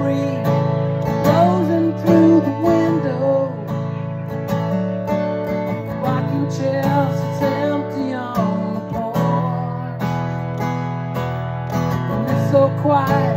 breeze blowing through the window. Rocking chair sits empty on the porch, and it's so quiet.